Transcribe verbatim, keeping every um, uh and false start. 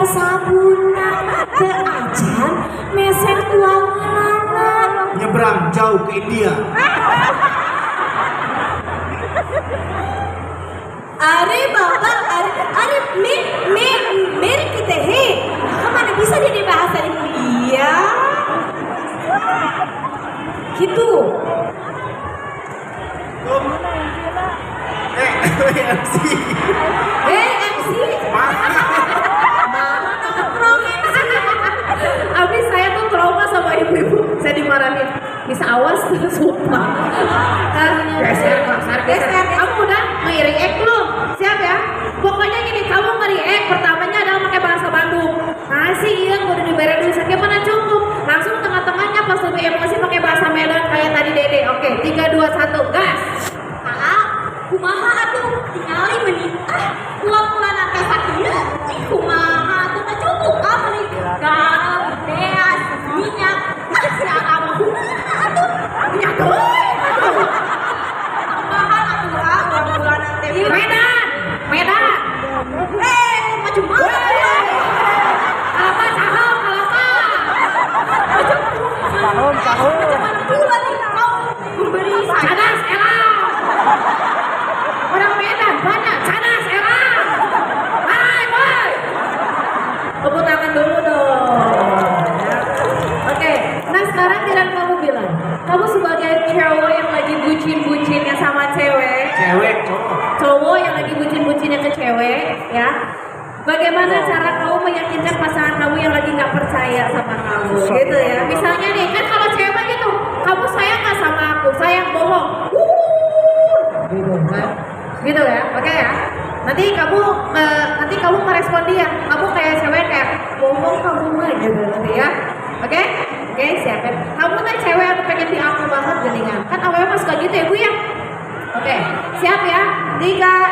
sabuna ke ajan mesek tuangan nyebrang jauh ke India. Are bapak, are, are me, me, mere kita he, kemana bisa dia bahasa India? Gitu. Eh, M C. Eh, M C. Abis saya tuh trauma sama ibu-ibu, saya dimarahin. Bisa awas tuh sumpah. Geser, geser, geser. Kamu udah nge-react belum? Siap ya? Pokoknya gini, kamu nge-react pertamanya adalah pakai bahasa Bandung. Nah sih iya, gue udah diberi duitnya mana cukup. Langsung tengah-tengahnya pas lebih emosi pakai bahasa Medan kayak tadi Dede. Oke, tiga dua satu, gas. Ah, kumaha atuh tinggali menikah. Pulang-pulang sampai sakit. Ih, kumaha tuh tak cukup apa nih? Garam, beas, minyak. Siapa kamu? Atuh, minyak tuh. Tambahan atuh ah, pulang-pulang nanti. Medan, Medan. Eh, macam mana? Apa saham, apa? Tahun, tahun. Macam mana pula nih kau memberi cadas elang? Orang Medan banyak cadas elang. Hai, boy. Tepuk tangan dulu dong. Oke, nah sekarang Tiran kamu bilang, kamu sebagai cowok yang lagi bucin-bucinnya sama cewek, Cewek, cowok. cowok yang lagi bucin-bucinnya ke cewek, ya. Bagaimana cara kamu meyakinkan pasangan kamu yang lagi nggak percaya sama kamu, gitu ya? Misalnya nih, kan kalau cewek gitu, kamu sayang nggak sama aku, sayang bohong, Wuh, gitu kan? Gitu ya, oke ya. Nanti kamu, uh, nanti kamu merespon dia, kamu kayak cewek kayak bohong kamu mah gitu, nanti ya, oke? Oke, siap ya. Kamu kan cewek yang pengen diaku banget geningan, kan awalnya pas kayak gitu ya bu ya? Oke, siap ya? Tiga,